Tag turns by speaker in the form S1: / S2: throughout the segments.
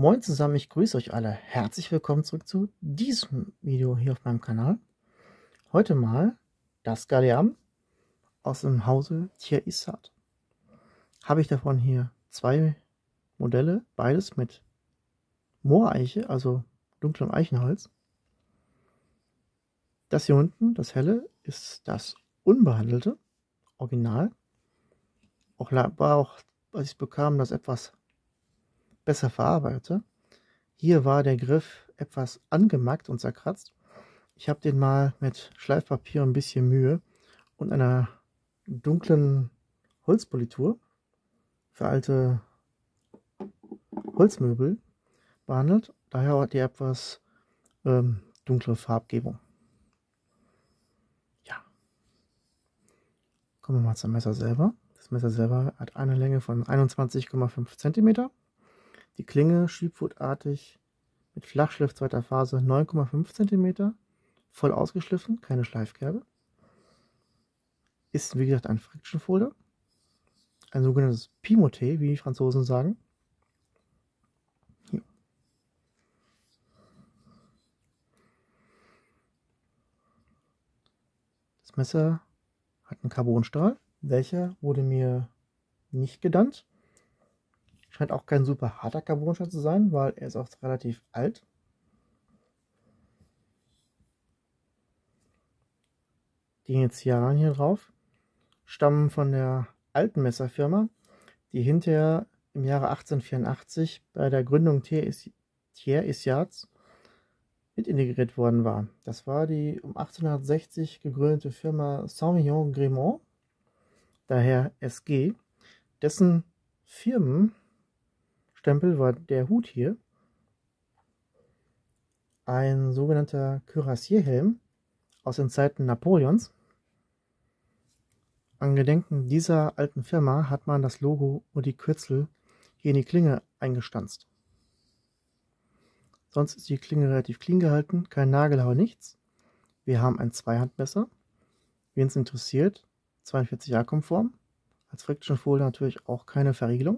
S1: Moin zusammen, ich grüße euch alle. Herzlich willkommen zurück zu diesem Video hier auf meinem Kanal. Heute mal das Galeam aus dem Hause Thiers-Issard. Habe ich davon hier zwei Modelle, beides mit Mooreiche, also dunklem Eichenholz. Das hier unten, das helle, ist das unbehandelte Original. War auch, als ich es bekam, das etwas besser verarbeitete. Hier war der Griff etwas angemackt und zerkratzt. Ich habe den mal mit Schleifpapier und ein bisschen Mühe und einer dunklen Holzpolitur für alte Holzmöbel behandelt. Daher hat die etwas dunklere Farbgebung. Ja. Kommen wir mal zum Messer selber. Das Messer selber hat eine Länge von 21,5 cm. Die Klinge schiebwurtartig mit Flachschliff zweiter Phase 9,5 cm. Voll ausgeschliffen, keine Schleifkerbe. Ist wie gesagt ein Friction Folder. Ein sogenanntes Pimoté, wie die Franzosen sagen. Hier. Das Messer hat einen Carbonstrahl. Welcher wurde mir nicht genannt. Scheint auch kein super harter Carbonstrahl zu sein, weil er ist auch relativ alt. Die Initialen hier drauf stammen von der alten Messerfirma, die hinterher im Jahre 1884 bei der Gründung Thiers-Issards mit integriert worden war. Das war die um 1860 gegründete Firma Saint-Vignon-Grémont, daher SG. Dessen Firmenstempel war der Hut hier, ein sogenannter Kürassierhelm aus den Zeiten Napoleons. An Gedenken dieser alten Firma hat man das Logo und die Kürzel hier in die Klinge eingestanzt. Sonst ist die Klinge relativ clean gehalten, kein Nagelhau, nichts. Wir haben ein Zweihandmesser. Wen es interessiert, 42A konform. Als Friction Folder natürlich auch keine Verriegelung.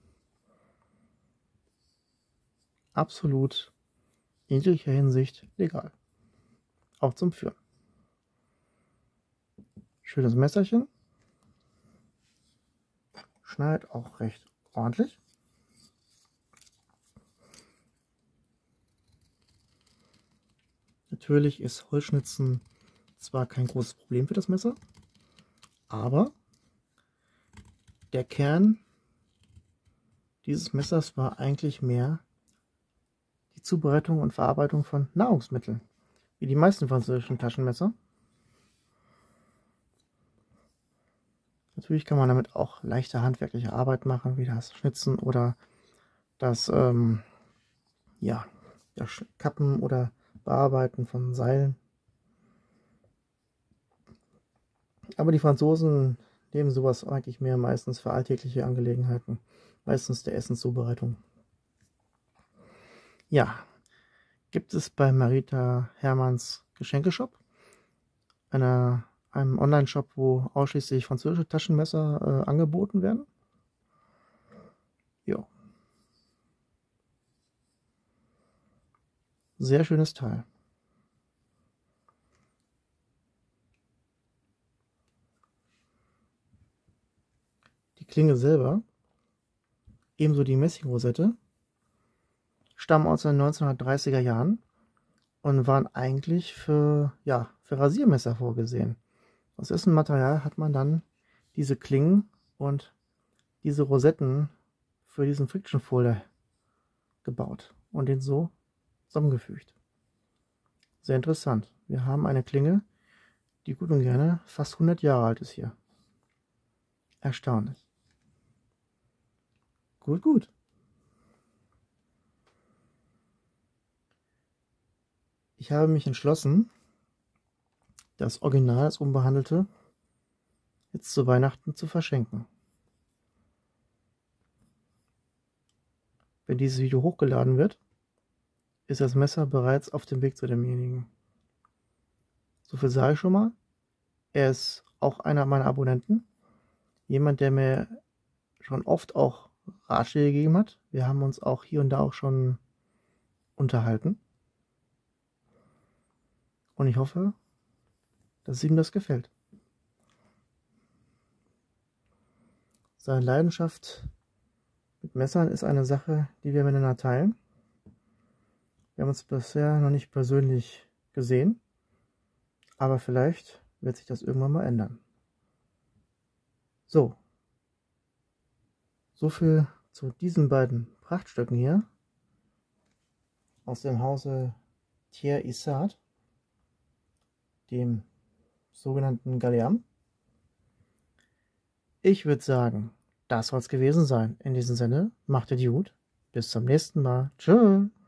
S1: Absolut in jeglicher Hinsicht legal. Auch zum Führen. Schönes Messerchen. Schneidet auch recht ordentlich. Natürlich ist Holzschnitzen zwar kein großes Problem für das Messer, aber der Kern dieses Messers war eigentlich mehr die Zubereitung und Verarbeitung von Nahrungsmitteln, wie die meisten französischen Taschenmesser. Natürlich kann man damit auch leichte handwerkliche Arbeit machen, wie das Schnitzen oder das Kappen oder Bearbeiten von Seilen. Aber die Franzosen nehmen sowas eigentlich mehr meistens für alltägliche Angelegenheiten, meistens der Essenszubereitung. Ja, gibt es bei Marita Hermanns Geschenkeshop, einem Online-Shop, wo ausschließlich französische Taschenmesser angeboten werden. Ja. Sehr schönes Teil. Die Klinge selber, ebenso die Messingrosette, stammen aus den 1930er Jahren und waren eigentlich für Rasiermesser vorgesehen. Aus diesem Material hat man dann diese Klingen und diese Rosetten für diesen Friction Folder gebaut und den so zusammengefügt. Sehr interessant. Wir haben eine Klinge, die gut und gerne fast 100 Jahre alt ist hier. Erstaunlich. Gut. Ich habe mich entschlossen, das Original, das Unbehandelte, jetzt zu Weihnachten zu verschenken. Wenn dieses Video hochgeladen wird, ist das Messer bereits auf dem Weg zu demjenigen. So viel sage ich schon mal. Er ist auch einer meiner Abonnenten. Jemand, der mir schon oft auch Ratschläge gegeben hat. Wir haben uns auch hier und da auch schon unterhalten. Und ich hoffe, dass ihm das gefällt. Seine Leidenschaft mit Messern ist eine Sache, die wir miteinander teilen. Wir haben uns bisher noch nicht persönlich gesehen, aber vielleicht wird sich das irgendwann mal ändern. So viel zu diesen beiden Prachtstücken hier aus dem Hause Thiers Issard, dem sogenannten Galliam. Ich würde sagen, das soll es gewesen sein. In diesem Sinne, macht ihr gut. Bis zum nächsten Mal. Tschüss.